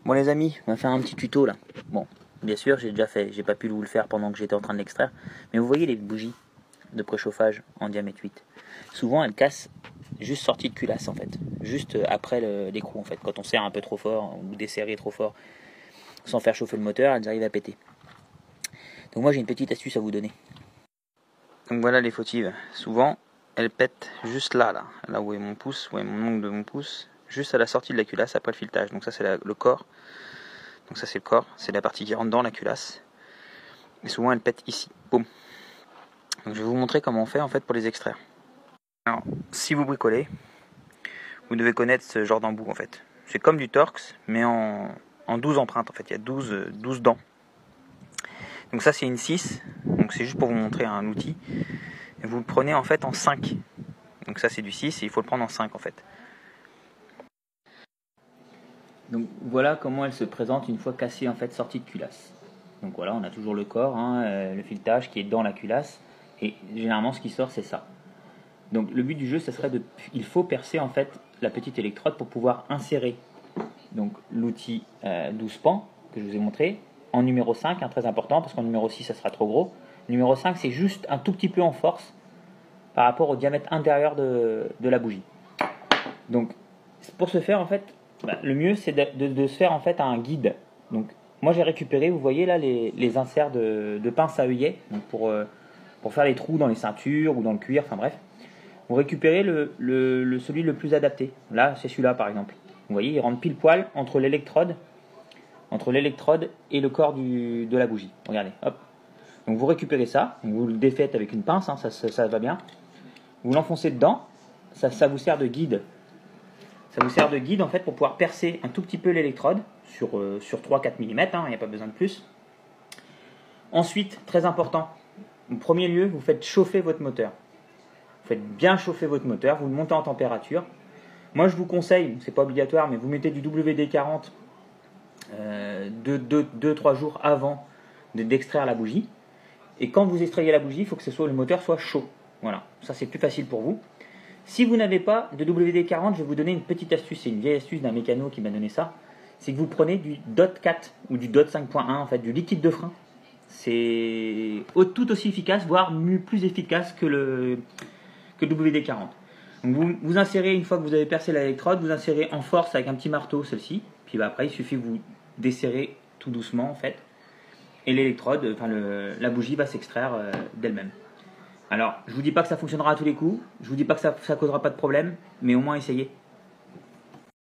Bon les amis, on va faire un petit tuto là. Bon, bien sûr j'ai déjà fait, j'ai pas pu vous le faire pendant que j'étais en train de l'extraire. Mais vous voyez les bougies de préchauffage en diamètre 8. Souvent elles cassent juste sortie de culasse en fait. Juste après l'écrou en fait. Quand on serre un peu trop fort ou desserrer trop fort sans faire chauffer le moteur, elles arrivent à péter. Donc moi j'ai une petite astuce à vous donner. Donc voilà les fautives. Souvent elles pètent juste là où est mon pouce, où est mon ongle de mon pouce, juste à la sortie de la culasse après le filetage. Donc ça c'est le corps. Donc ça c'est le corps, c'est la partie qui rentre dans la culasse. Et souvent elle pète ici. Boum. Donc je vais vous montrer comment on fait en fait pour les extraire. Alors si vous bricolez, vous devez connaître ce genre d'embout en fait. C'est comme du Torx mais en 12 empreintes en fait. Il y a 12 dents. Donc ça c'est une 6. Donc c'est juste pour vous montrer un outil. Et vous le prenez en fait en 5. Donc ça c'est du 6 et il faut le prendre en 5 en fait. Donc voilà comment elle se présente une fois cassée en fait sortie de culasse. Donc voilà, on a toujours le corps, le filetage qui est dans la culasse et généralement ce qui sort c'est ça. Donc le but du jeu, ça serait il faut percer en fait la petite électrode pour pouvoir insérer donc l'outil 12 pans que je vous ai montré en numéro 5, très important parce qu'en numéro 6 ça sera trop gros. Numéro 5 c'est juste un tout petit peu en force par rapport au diamètre intérieur de la bougie. Donc pour ce faire en fait, le mieux c'est de se faire en fait un guide. Donc moi j'ai récupéré, vous voyez là les inserts de pince à œillet donc pour faire les trous dans les ceintures ou dans le cuir, enfin bref. Vous récupérez celui le plus adapté. Là c'est celui-là par exemple. Vous voyez il rentre pile poil entre l'électrode et le corps de la bougie. Regardez, hop. Donc vous récupérez ça, vous le défaites avec une pince, ça va bien. Vous l'enfoncez dedans, ça vous sert de guide. Ça vous sert de guide en fait pour pouvoir percer un tout petit peu l'électrode sur 3-4 mm, il n'y a pas besoin de plus. Ensuite, très important, en premier lieu, vous faites chauffer votre moteur. Vous faites bien chauffer votre moteur, vous le montez en température. Moi je vous conseille, c'est pas obligatoire, mais vous mettez du WD-40 2-3 jours avant d'extraire la bougie. Et quand vous extrayez la bougie, il faut que le moteur soit chaud. Voilà, ça c'est plus facile pour vous. Si vous n'avez pas de WD-40, je vais vous donner une petite astuce, c'est une vieille astuce d'un mécano qui m'a donné ça. C'est que vous prenez du DOT 4 ou du DOT 5.1, en fait, du liquide de frein. C'est tout aussi efficace, voire plus efficace que le WD-40. Donc vous insérez, une fois que vous avez percé l'électrode, vous insérez en force avec un petit marteau celle-ci. Puis après, il suffit que vous desserrez tout doucement, en fait. Et l'électrode, la bougie va s'extraire d'elle-même. Alors, je vous dis pas que ça fonctionnera à tous les coups, je vous dis pas que ça causera pas de problème, mais au moins essayez.